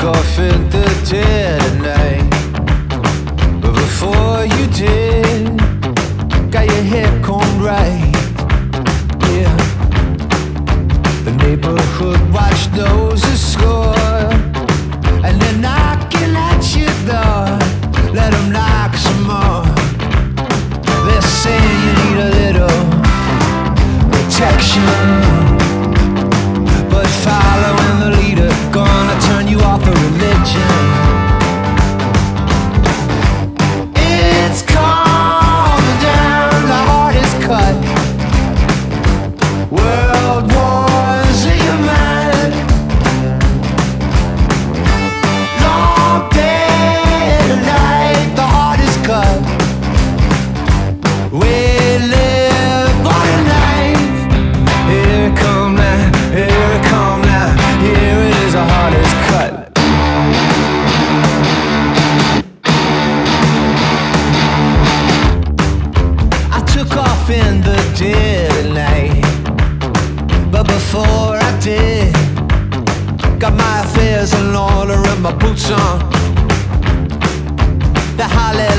off in the dead of night. But before you did, got your hair combed right. Yeah. The neighborhood watch knows the score, and they're knocking at your door. Let them knock some more. They're saying you need a little protection, but following the leader gonna turn you off of religion. It's calming down, the heart is cut. World wars in your mind. Long day and night, the heart is cut. We live on a knife. Here it come now, here it come now. Here it is, the heart is cut. I took off in the dead of night, but before I did, got my affairs in order and my boots on. The holly